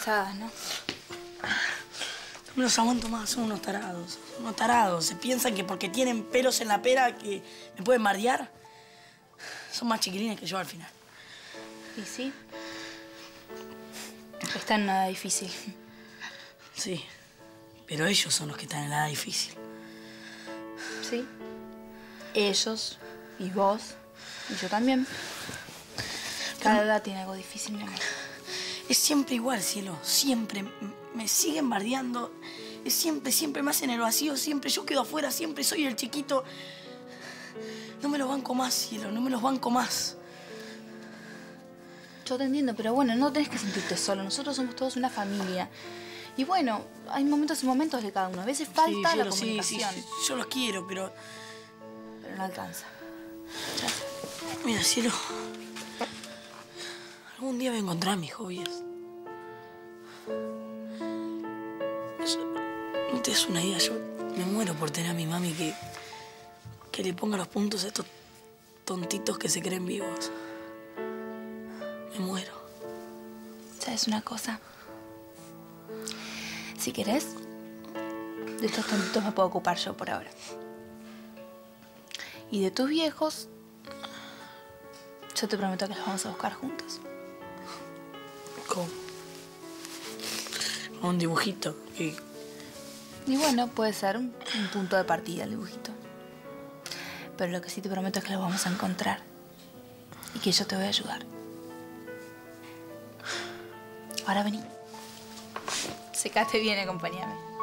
pesadas, ¿no? No me los aguanto más, son unos tarados. Unos tarados. Se piensan que porque tienen pelos en la pera que me pueden bardear. Son más chiquilines que yo al final. ¿Y sí? Está en nada difícil. Sí, pero ellos son los que están en la edad difícil. Sí. Ellos, y vos, y yo también. Cada edad tiene algo difícil, mi amor. Es siempre igual, cielo. Siempre. Me siguen bardeando. Es siempre me hacen el vacío. Siempre yo quedo afuera. Siempre soy el chiquito. No me los banco más, cielo. No me los banco más. Yo te entiendo, pero bueno, no tenés que sentirte solo. Nosotros somos todos una familia. Y bueno, hay momentos y momentos de cada uno. A veces falta sí, la cielo, comunicación. Sí, yo los quiero, pero no alcanza. Mira, cielo. Algún día voy a encontrar mis hobbies. No te das una idea, yo me muero por tener a mi mami que le ponga los puntos a estos tontitos que se creen vivos. Me muero. ¿Sabes una cosa? Si querés, de estos tontitos me puedo ocupar yo por ahora. Y de tus viejos, yo te prometo que los vamos a buscar juntos. ¿Cómo? Un dibujito. Y bueno, puede ser un punto de partida el dibujito. Pero lo que sí te prometo es que los vamos a encontrar. Y que yo te voy a ayudar. Ahora vení. Secate bien, acompáñame.